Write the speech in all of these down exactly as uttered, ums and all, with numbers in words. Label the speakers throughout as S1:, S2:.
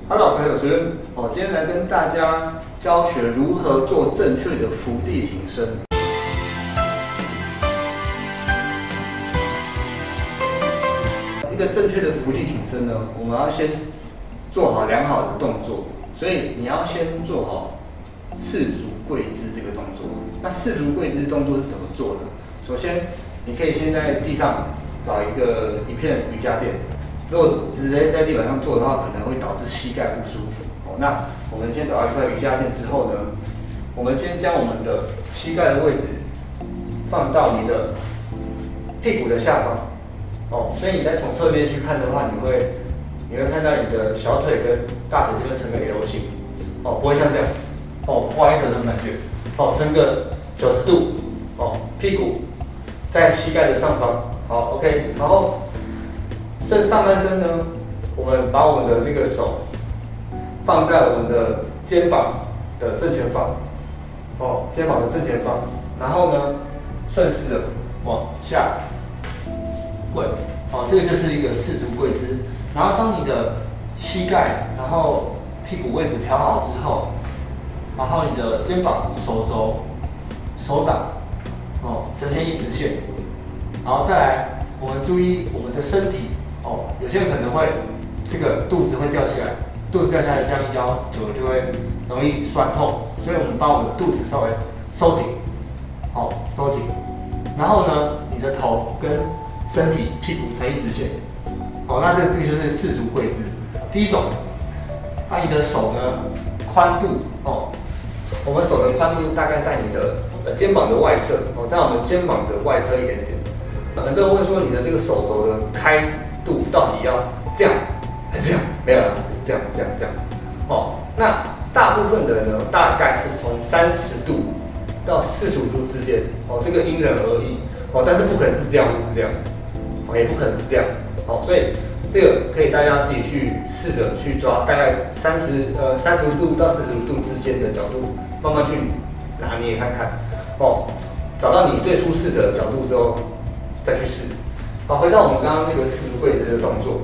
S1: Hello， 朋友学哦，今天来跟大家教学如何做正确的伏地挺身。一个正确的伏地挺身呢，我们要先做好良好的动作，所以你要先做好四足跪姿这个动作。那四足跪姿动作是怎么做的？首先，你可以先在地上找一个一片瑜伽垫。 如果直接在地板上做的话，可能会导致膝盖不舒服。哦，那我们先找到一块瑜伽垫之后呢，我们先将我们的膝盖的位置放到你的屁股的下方。哦，所以你再从侧面去看的话，你会你会看到你的小腿跟大腿这边成个 L 型。哦，不会像这样，哦歪的那种感觉。哦，成个九十度。哦，屁股在膝盖的上方。好 ，OK， 然后。 身上半身呢，我们把我们的这个手放在我们的肩膀的正前方，哦，肩膀的正前方，然后呢，顺势的往下跪，哦，这个就是一个四足跪姿。然后当你的膝盖，然后屁股位置调好之后，然后你的肩膀、手肘、手掌，哦，呈现一直线，然后再来，我们注意我们的身体。 哦，有些人可能会这个肚子会掉下来，肚子掉下来这样一腰久了就会容易酸痛，所以我们把我们的肚子稍微收紧，哦，收紧，然后呢，你的头跟身体屁股成一直线，哦，那这个这个就是四足跪姿。第一种，把你的手呢宽度哦，我们手的宽度大概在你的呃肩膀的外侧，哦，在我们肩膀的外侧一点点。很多人会说你的这个手肘的开 度到底要这样还是这样？没有啦，是这样这样这样。哦，那大部分的人呢，大概是从三十度到四十五度之间。哦，这个因人而异。哦，但是不可能是这样就是这样，哦，也不可能是这样。哦，所以这个可以大家自己去试着去抓，大概三十呃三十度到四十五度之间的角度，慢慢去拿捏看看。哦，找到你最舒适的角度之后，再去试。 好，回到我们刚刚那个四足跪姿的动作。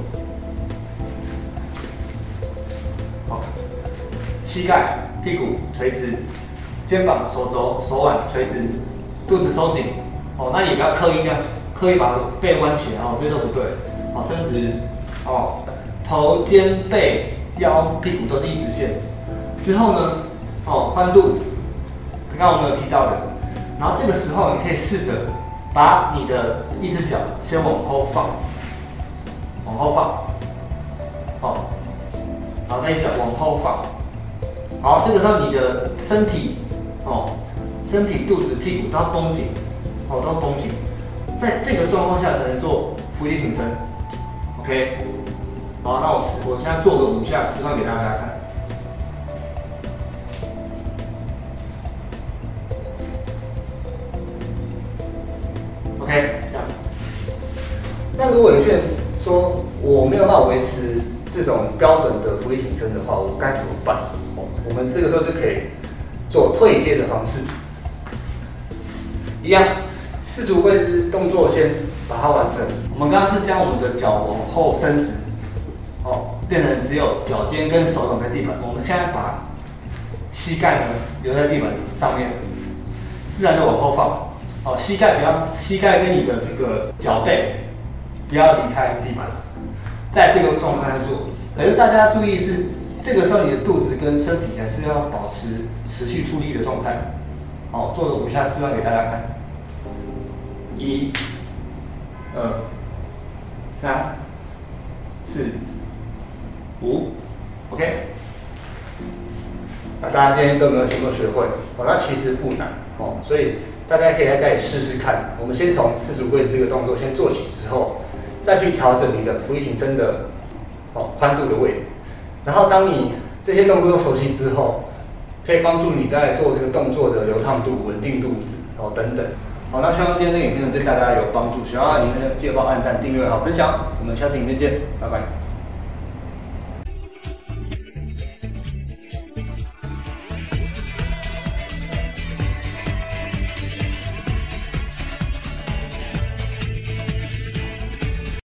S1: 好，膝盖、屁股垂直，肩膀、手肘、手腕垂直，肚子收紧。哦，那也不要刻意这样，刻意把背弯起来哦，这都不对。好，伸直。哦，头、肩、背、腰、屁股都是一直线。之后呢，哦，宽度，刚刚我们有提到的。然后这个时候你可以试着 把你的一只脚先往后放，往后放，好，然后那一只脚往后放，好，这个时候你的身体，哦，身体、肚子、屁股都要绷紧，哦，都要绷紧，在这个状况下才能做伏地挺身 ，OK， 好，那我示，我现在做个五下示范给大家看。 OK， 这样。那如果有些人说我没有办法维持这种标准的伏地挺身的话，我该怎么办？哦，我们这个时候就可以做退阶的方式，一样，四足跪姿动作先把它完成。我们刚刚是将我们的脚往后伸直，哦，变成只有脚尖跟手掌在地板。我们现在把膝盖呢留在地板上面，自然的往后放。 哦，膝盖不要，膝盖跟你的这个脚背不要离开地板，在这个状态下做。可是大家注意是，这个时候你的肚子跟身体还是要保持持续出力的状态。好，做个五下示范给大家看。一、二、三、四、五 ，OK。那大家今天都没有全部学会，哦，那其实不难哦，所以 大家可以在家里试试看。我们先从四足跪姿这个动作先做起，之后再去调整你的伏地挺身的哦宽度的位置。然后当你这些动作都熟悉之后，可以帮助你在做这个动作的流畅度、稳定度哦等等。好，那希望今天这个影片对大家有帮助。喜欢的影片记得帮我按赞、订阅、好分享。我们下次影片见，拜拜。